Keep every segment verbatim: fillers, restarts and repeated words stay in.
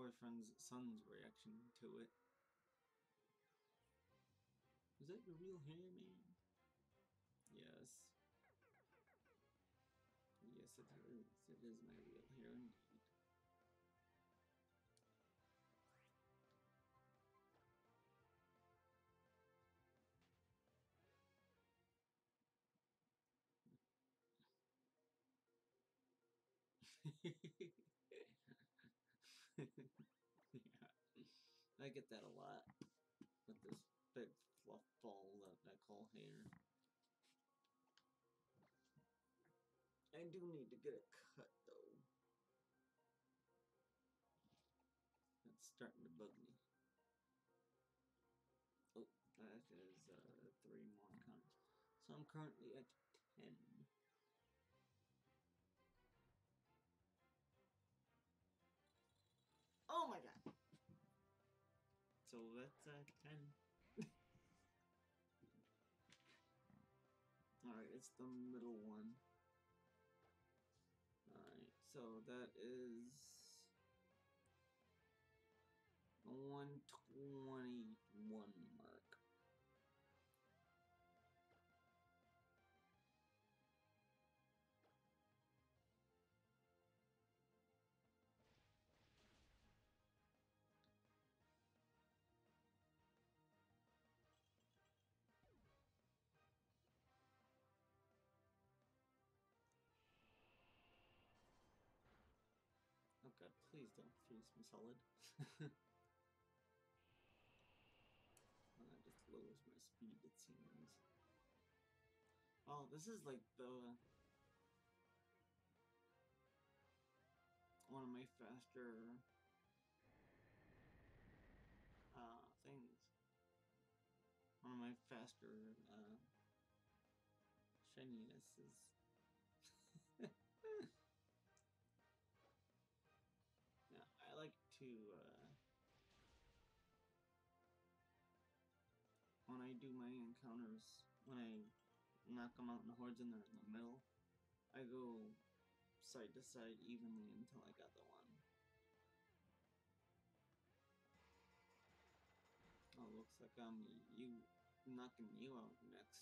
boyfriend's son's reaction to it. Is that your real hair, man? Yes. Yes, it is. It is my real hair indeed. Yeah, I get that a lot with this big fluff ball that I call hair. I do need to get it cut though. That's starting to bug me. Oh, that is uh, three more encounters. So I'm currently at ten. Oh my god! So that's uh, ten. Alright, it's the middle one. Alright, so that is the one twenty-one mark. Oh god, please don't freeze me solid. Well, that just lowers my speed, it seems. Oh, this is like the... one of my faster... Uh, things. One of my faster, uh... shininess is... Yeah, I like to, uh... when I do my encounters, when I knock them out in the hordes and they're in the middle, I go side to side evenly until I got the one. Oh, looks like I'm you knocking you out next.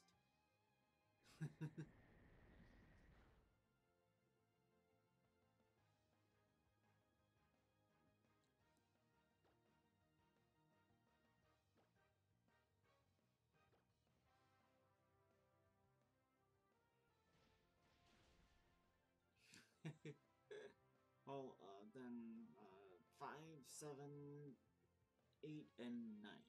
Well, uh, then, uh, five, seven, eight, and nine.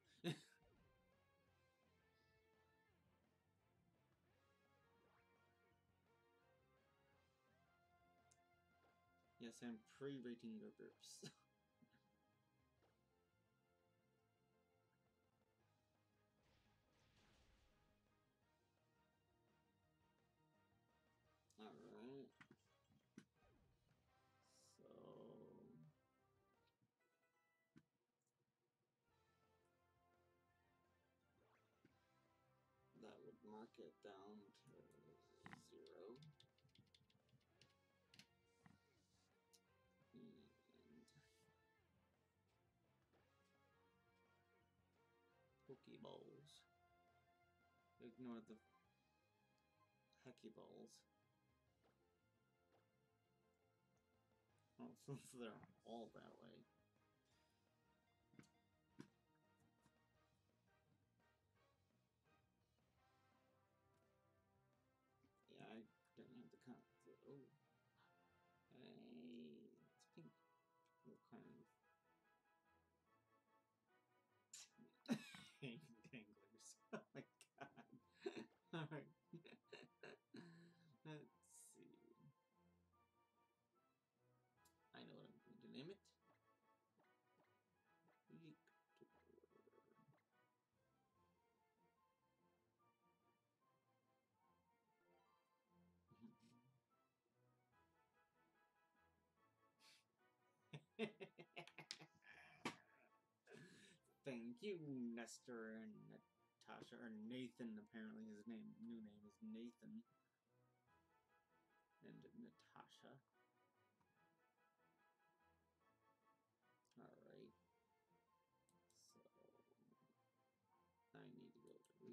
Yes, I'm pre-rating your burps. Alright. So... that would mark it down to zero. And... Pokeballs. Ignore the Hecky balls. Oh, since they're all that way. Yeah, I don't have to count. Oh. Hey, it's pink. What kind of... Tanglers. Oh my god. Alright. Let's see. I know what I'm going to name it. Victor. Thank you, Nestor and Natasha, or Nathan. Apparently, his name, new name is Nathan, and Natasha.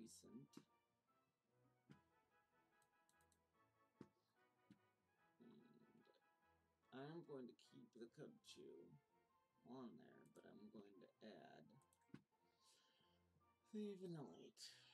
decent. And I'm going to keep the Cubchoo on there, but I'm going to add the Vanillite.